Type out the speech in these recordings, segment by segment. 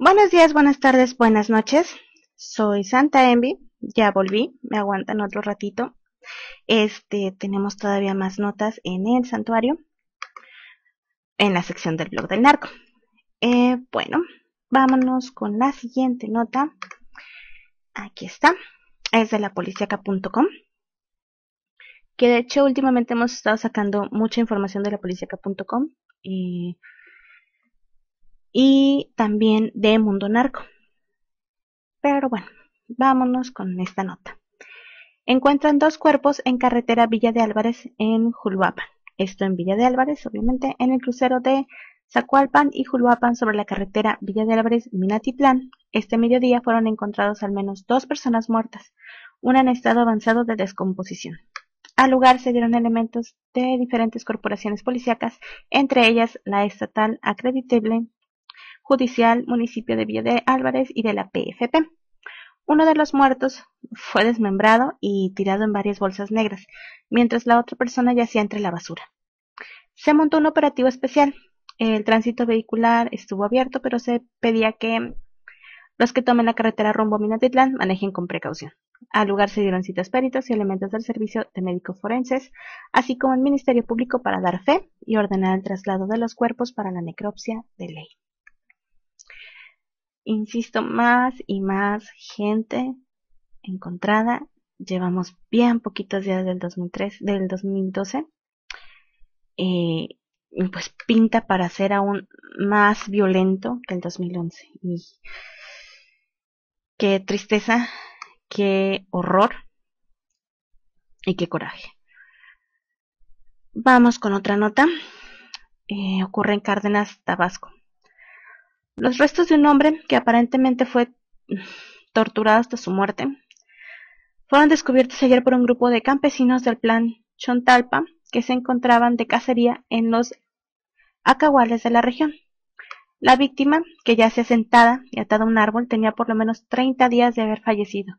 Buenos días, buenas tardes, buenas noches. Soy Santa Envy, ya volví, me aguantan otro ratito. Tenemos todavía más notas en el santuario, en la sección del blog del narco. Bueno, vámonos con la siguiente nota. Aquí está, es de lapoliciaca.com, que de hecho últimamente hemos estado sacando mucha información de lapoliciaca.com y también de Mundo Narco. Pero bueno, vámonos con esta nota. Encuentran 2 cuerpos en carretera Villa de Álvarez en Juluapan. Esto en Villa de Álvarez, obviamente, en el crucero de Zacualpan y Juluapan sobre la carretera Villa de Álvarez-Minatitlán. Este mediodía fueron encontrados al menos 2 personas muertas, una en estado avanzado de descomposición. Al lugar se dieron elementos de diferentes corporaciones policíacas, entre ellas la estatal acreditable, judicial, municipio de Villa de Álvarez y de la PFP. Uno de los muertos fue desmembrado y tirado en varias bolsas negras, mientras la otra persona yacía entre la basura. Se montó un operativo especial. El tránsito vehicular estuvo abierto, pero se pedía que los que tomen la carretera rumbo a Minatitlán manejen con precaución. Al lugar se dieron citas peritos y elementos del servicio de médicos forenses, así como el Ministerio Público para dar fe y ordenar el traslado de los cuerpos para la necropsia de ley. Insisto, más y más gente encontrada. Llevamos bien poquitos días del 2012. Pues pinta para ser aún más violento que el 2011. Y qué tristeza, qué horror y qué coraje. Vamos con otra nota. Ocurre en Cárdenas, Tabasco. Los restos de un hombre que aparentemente fue torturado hasta su muerte fueron descubiertos ayer por un grupo de campesinos del plan Chontalpa que se encontraban de cacería en los acahuales de la región. La víctima, que yace sentada y atada a un árbol, tenía por lo menos 30 días de haber fallecido.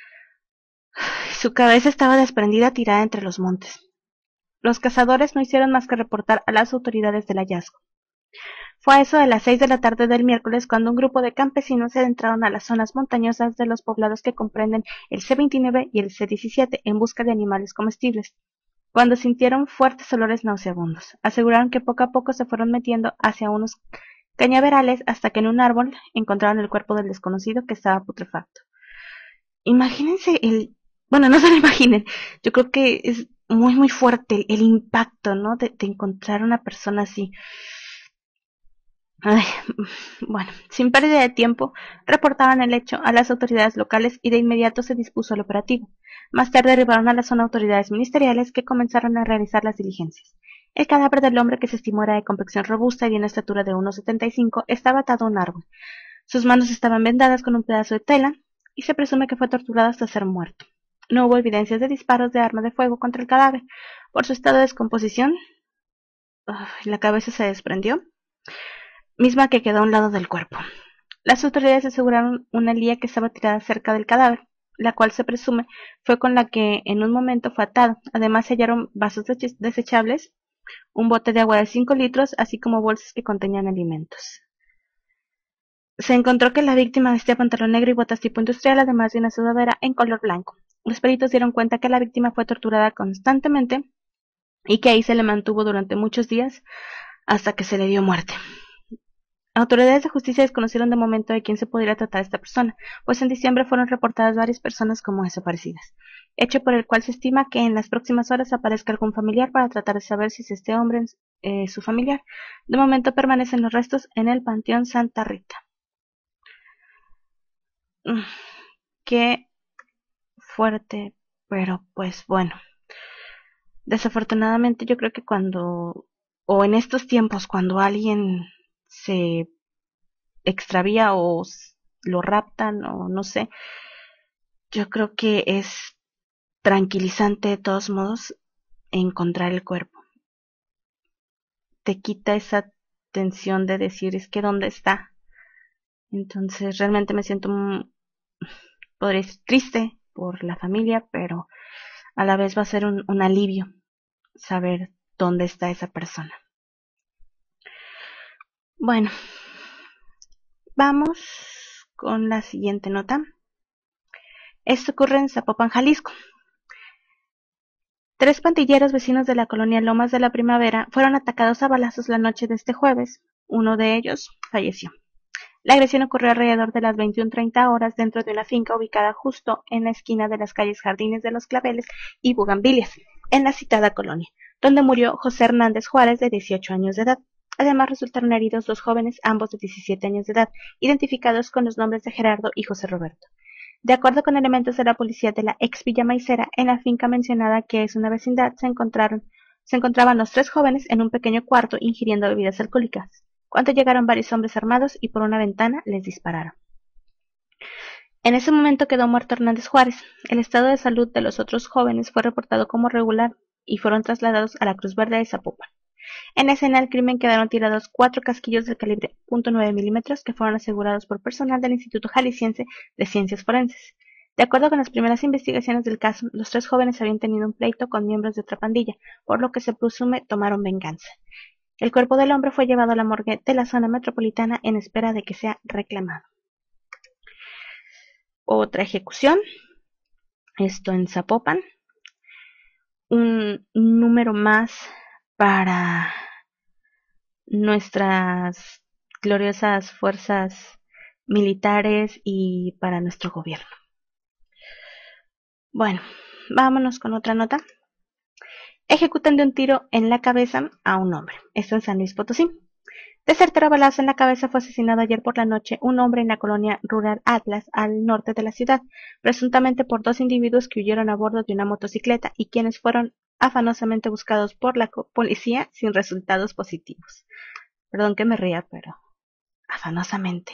Su cabeza estaba desprendida tirada entre los montes. Los cazadores no hicieron más que reportar a las autoridades del hallazgo. Fue a eso de las 6 de la tarde del miércoles cuando un grupo de campesinos se adentraron a las zonas montañosas de los poblados que comprenden el C-29 y el C-17 en busca de animales comestibles. Cuando sintieron fuertes olores nauseabundos, aseguraron que poco a poco se fueron metiendo hacia unos cañaverales hasta que en un árbol encontraron el cuerpo del desconocido que estaba putrefacto. Imagínense bueno, no se lo imaginen, yo creo que es muy muy fuerte el impacto, ¿no? De encontrar una persona así. Ay, bueno, sin pérdida de tiempo, reportaron el hecho a las autoridades locales y de inmediato se dispuso el operativo. Más tarde arribaron a la zona autoridades ministeriales que comenzaron a realizar las diligencias. El cadáver del hombre, que se estimó era de complexión robusta y de una estatura de 1,75, estaba atado a un árbol. Sus manos estaban vendadas con un pedazo de tela y se presume que fue torturado hasta ser muerto. No hubo evidencias de disparos de arma de fuego contra el cadáver. Por su estado de descomposición, la cabeza se desprendió, misma que quedó a un lado del cuerpo. Las autoridades aseguraron una lía que estaba tirada cerca del cadáver, la cual se presume fue con la que en un momento fue atado. Además se hallaron vasos desechables, un bote de agua de 5 litros, así como bolsas que contenían alimentos. Se encontró que la víctima vestía pantalón negro y botas tipo industrial, además de una sudadera en color blanco. Los peritos dieron cuenta que la víctima fue torturada constantemente y que ahí se le mantuvo durante muchos días hasta que se le dio muerte. Autoridades de justicia desconocieron de momento de quién se podría tratar a esta persona, pues en diciembre fueron reportadas varias personas como desaparecidas, hecho por el cual se estima que en las próximas horas aparezca algún familiar para tratar de saber si es este hombre su familiar. De momento permanecen los restos en el Panteón Santa Rita. Qué fuerte, pero pues bueno. Desafortunadamente yo creo que o en estos tiempos, cuando alguien se extravía o lo raptan o no sé, yo creo que es tranquilizante de todos modos encontrar el cuerpo. Te quita esa tensión de decir, es que ¿dónde está? Entonces realmente me siento, podría decir, triste por la familia, pero a la vez va a ser un alivio saber dónde está esa persona. Bueno, vamos con la siguiente nota. Esto ocurre en Zapopan, Jalisco. 3 pandilleros vecinos de la colonia Lomas de la Primavera fueron atacados a balazos la noche de este jueves. Uno de ellos falleció. La agresión ocurrió alrededor de las 21:30 horas dentro de una finca ubicada justo en la esquina de las calles Jardines de los Claveles y Bugambilias, en la citada colonia, donde murió José Hernández Juárez, de 18 años de edad. Además resultaron heridos 2 jóvenes, ambos de 17 años de edad, identificados con los nombres de Gerardo y José Roberto. De acuerdo con elementos de la policía de la ex Villa Maicera, en la finca mencionada, que es una vecindad, se encontraban los 3 jóvenes en un pequeño cuarto ingiriendo bebidas alcohólicas, cuando llegaron varios hombres armados y por una ventana les dispararon. En ese momento quedó muerto Hernández Juárez. El estado de salud de los otros jóvenes fue reportado como regular y fueron trasladados a la Cruz Verde de Zapopan. En la escena del crimen quedaron tirados 4 casquillos del calibre .9 milímetros que fueron asegurados por personal del Instituto Jalisciense de Ciencias Forenses. De acuerdo con las primeras investigaciones del caso, los 3 jóvenes habían tenido un pleito con miembros de otra pandilla, por lo que se presume tomaron venganza. El cuerpo del hombre fue llevado a la morgue de la zona metropolitana en espera de que sea reclamado. Otra ejecución, esto en Zapopan. Un número más para nuestras gloriosas fuerzas militares y para nuestro gobierno. Bueno, vámonos con otra nota. Ejecutan de un tiro en la cabeza a un hombre. Esto en San Luis Potosí. De certero balazo en la cabeza fue asesinado ayer por la noche un hombre en la colonia rural Atlas, al norte de la ciudad, presuntamente por 2 individuos que huyeron a bordo de una motocicleta y quienes fueron afanosamente buscados por la policía sin resultados positivos. Perdón que me ría, pero afanosamente.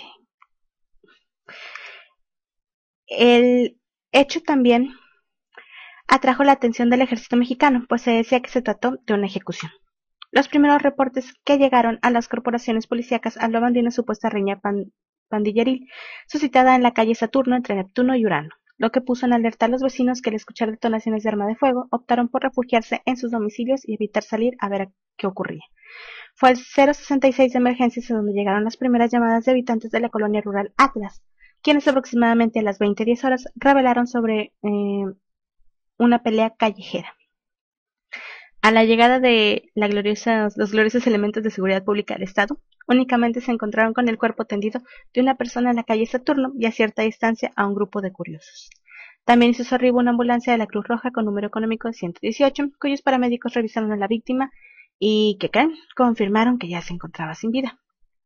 El hecho también atrajo la atención del ejército mexicano, pues se decía que se trató de una ejecución. Los primeros reportes que llegaron a las corporaciones policíacas hablaban de una supuesta riña pandilleril suscitada en la calle Saturno entre Neptuno y Urano, lo que puso en alerta a los vecinos que al escuchar detonaciones de arma de fuego optaron por refugiarse en sus domicilios y evitar salir a ver qué ocurría. Fue al 066 de emergencias a donde llegaron las primeras llamadas de habitantes de la colonia rural Atlas, quienes aproximadamente a las 20:10 horas revelaron sobre una pelea callejera. A la llegada de los gloriosos elementos de seguridad pública del Estado, únicamente se encontraron con el cuerpo tendido de una persona en la calle Saturno y a cierta distancia a un grupo de curiosos. También hizo su arribo una ambulancia de la Cruz Roja con número económico de 118, cuyos paramédicos revisaron a la víctima y, ¿qué creen?, confirmaron que ya se encontraba sin vida.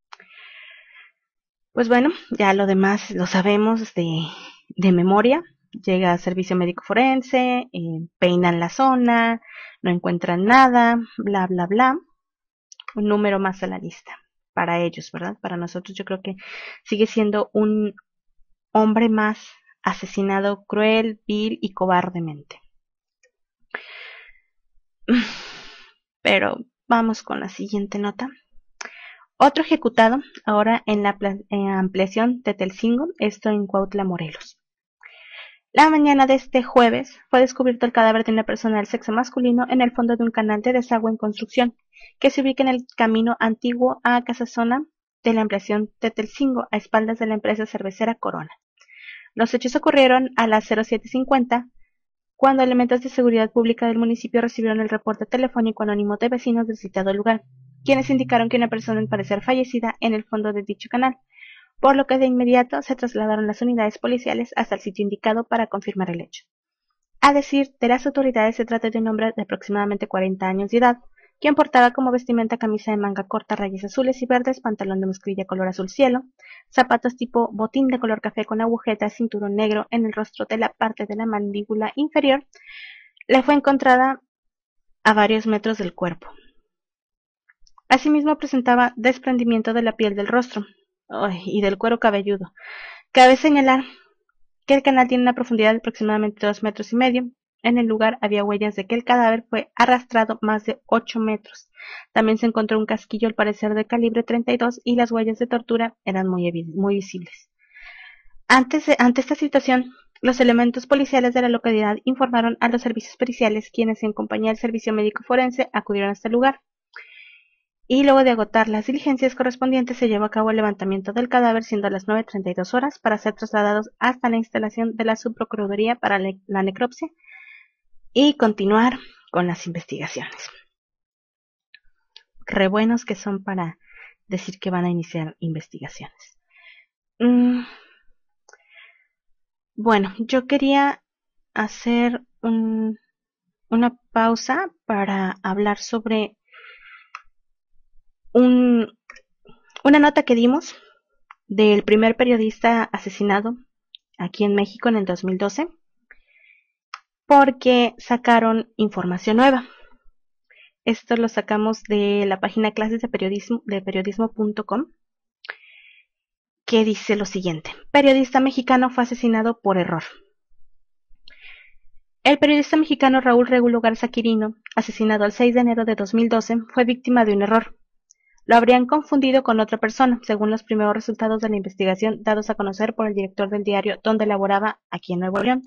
Pues bueno, ya lo demás lo sabemos de memoria. Llega servicio médico forense, peinan la zona, no encuentran nada, bla, bla, bla. Un número más a la lista para ellos, ¿verdad? Para nosotros yo creo que sigue siendo un hombre más asesinado cruel, vil y cobardemente. Pero vamos con la siguiente nota. Otro ejecutado ahora en la ampliación de Telcingo, esto en Cuautla, Morelos. La mañana de este jueves fue descubierto el cadáver de una persona del sexo masculino en el fondo de un canal de desagüe en construcción, que se ubica en el camino antiguo a Casazona de la ampliación de Telcingo, a espaldas de la empresa cervecera Corona. Los hechos ocurrieron a las 07:50, cuando elementos de seguridad pública del municipio recibieron el reporte telefónico anónimo de vecinos del citado lugar, quienes indicaron que una persona al parecer fallecida en el fondo de dicho canal, por lo que de inmediato se trasladaron las unidades policiales hasta el sitio indicado para confirmar el hecho. A decir de las autoridades, se trata de un hombre de aproximadamente 40 años de edad, quien portaba como vestimenta camisa de manga corta, rayas azules y verdes, pantalón de mezclilla color azul cielo, zapatos tipo botín de color café con agujetas, cinturón negro en el rostro de la parte de la mandíbula inferior. Le fue encontrada a varios metros del cuerpo. Asimismo presentaba desprendimiento de la piel del rostro y del cuero cabelludo. Cabe señalar que el canal tiene una profundidad de aproximadamente 2,5 metros. En el lugar había huellas de que el cadáver fue arrastrado más de 8 metros. También se encontró un casquillo al parecer de calibre 32 y las huellas de tortura eran muy visibles. Ante esta situación, los elementos policiales de la localidad informaron a los servicios periciales, quienes en compañía del servicio médico forense acudieron a este lugar. y luego de agotar las diligencias correspondientes se llevó a cabo el levantamiento del cadáver siendo las 9:32 horas para ser trasladados hasta la instalación de la subprocuraduría para la necropsia y continuar con las investigaciones. Re buenos que son para decir que van a iniciar investigaciones. Bueno, yo quería hacer una pausa para hablar sobre una nota que dimos del primer periodista asesinado aquí en México en el 2012, porque sacaron información nueva. Esto lo sacamos de la página clases de periodismo.com, que dice lo siguiente: periodista mexicano fue asesinado por error. El periodista mexicano Raúl Regulo Garza Quirino, asesinado el 6 de enero de 2012, fue víctima de un error. Lo habrían confundido con otra persona, según los primeros resultados de la investigación dados a conocer por el director del diario donde laboraba aquí en Nuevo León.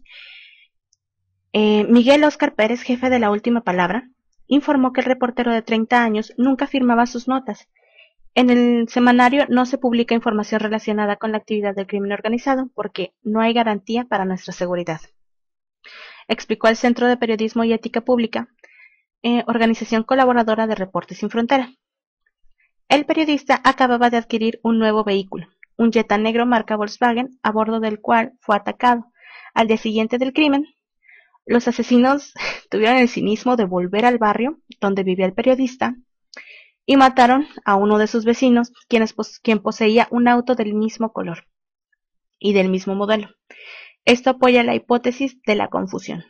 Miguel Óscar Pérez, jefe de La Última Palabra, informó que el reportero de 30 años nunca firmaba sus notas. En el semanario no se publica información relacionada con la actividad del crimen organizado porque no hay garantía para nuestra seguridad, explicó al Centro de Periodismo y Ética Pública, organización colaboradora de Reportes Sin Frontera. El periodista acababa de adquirir un nuevo vehículo, un Jetta negro marca Volkswagen, a bordo del cual fue atacado. Al día siguiente del crimen, los asesinos tuvieron el cinismo de volver al barrio donde vivía el periodista y mataron a uno de sus vecinos, quien poseía un auto del mismo color y del mismo modelo. Esto apoya la hipótesis de la confusión.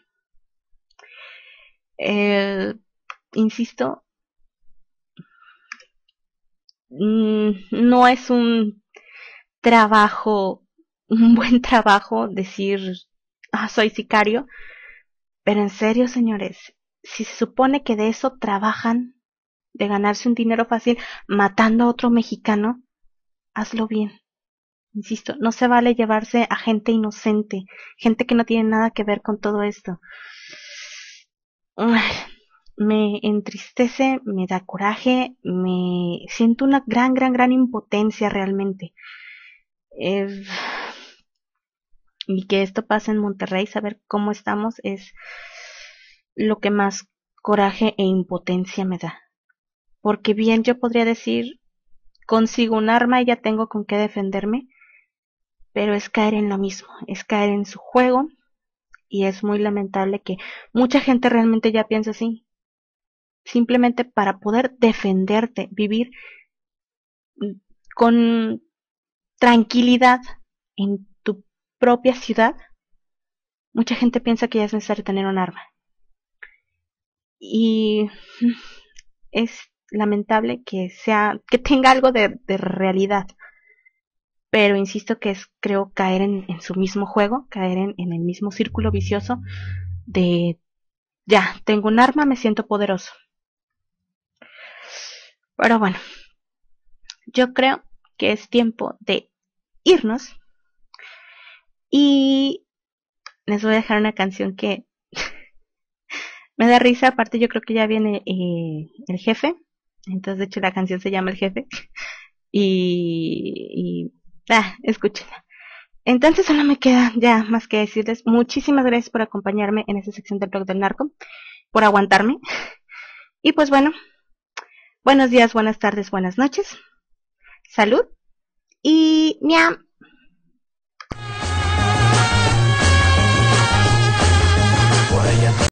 Insisto, no es un buen trabajo decir, soy sicario, pero en serio, señores, si se supone que de eso trabajan, de ganarse un dinero fácil matando a otro mexicano, hazlo bien. Insisto, no se vale llevarse a gente inocente, gente que no tiene nada que ver con todo esto. Me entristece, me da coraje, me siento una gran impotencia realmente. Y que esto pase en Monterrey, saber cómo estamos, es lo que más coraje e impotencia me da. Porque bien yo podría decir, consigo un arma y ya tengo con qué defenderme, pero es caer en lo mismo, es caer en su juego, y es muy lamentable que mucha gente realmente ya piensa así. Simplemente para poder defenderte, vivir con tranquilidad en tu propia ciudad, mucha gente piensa que ya es necesario tener un arma. Y es lamentable que tenga algo de realidad. Pero insisto que es, creo, caer en su mismo juego, caer en el mismo círculo vicioso de ya, tengo un arma, me siento poderoso. Pero bueno, yo creo que es tiempo de irnos y les voy a dejar una canción que me da risa. Aparte yo creo que ya viene el jefe, entonces de hecho la canción se llama El Jefe escúchenla. Entonces solo me queda ya más que decirles muchísimas gracias por acompañarme en esta sección del blog del narco, por aguantarme. Y pues bueno, buenos días, buenas tardes, buenas noches. Salud y miam.